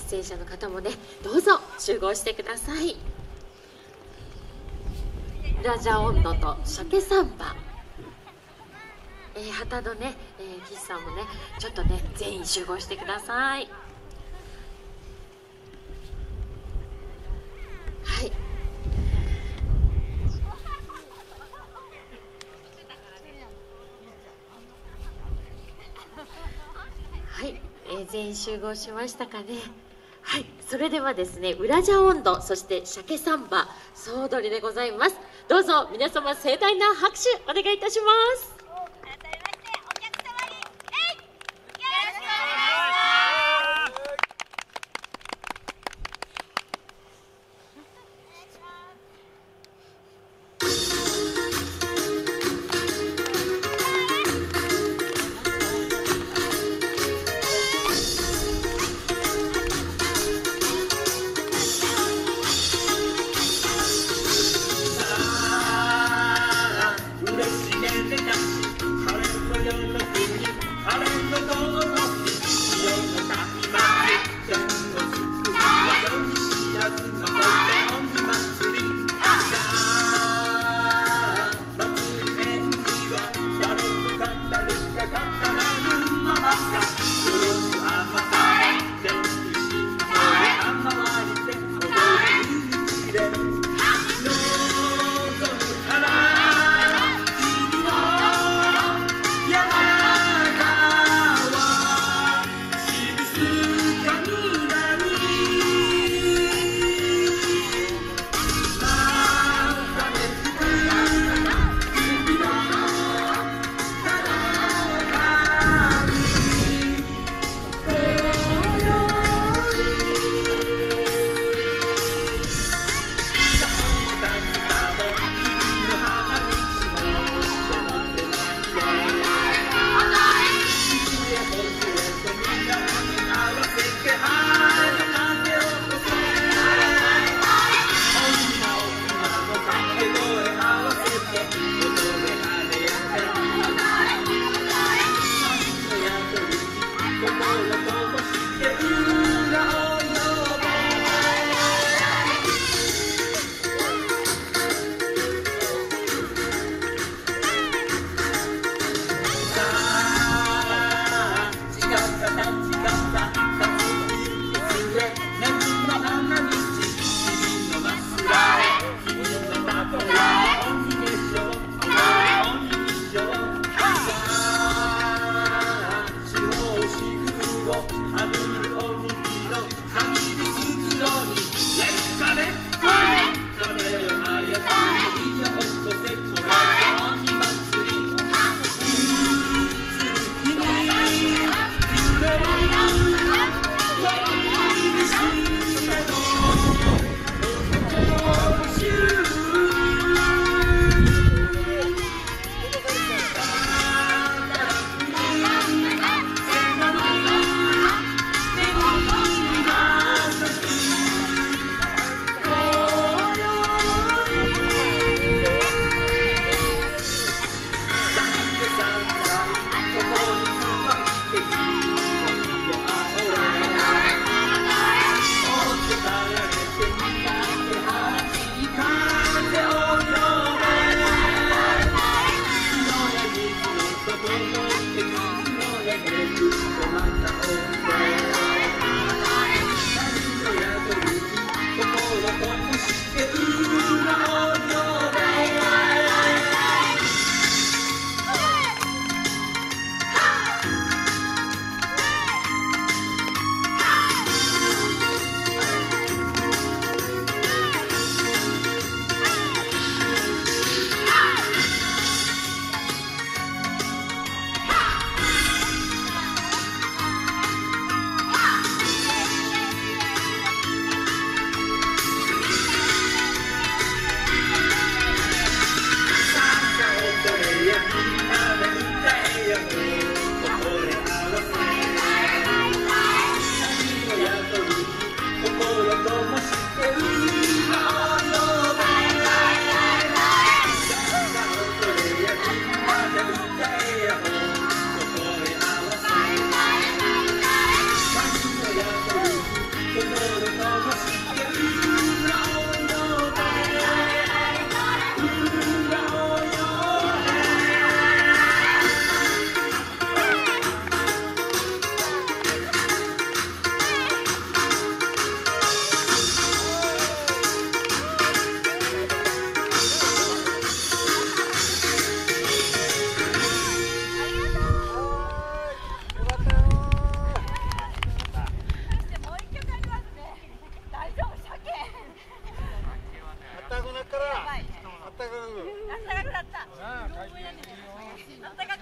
出演者の方もね、どうぞ集合してください。ラジャ温度と鮭サンバ、旗のね、岸さんもね、ちょっとね、全員集合してください。はい。はい、全員集合しましたかね。はい、それではですね、ウラジャ温度、そして鮭サンバ総踊りでございます。どうぞ皆様盛大な拍手お願いいたします。 嬉しげであったかくなった。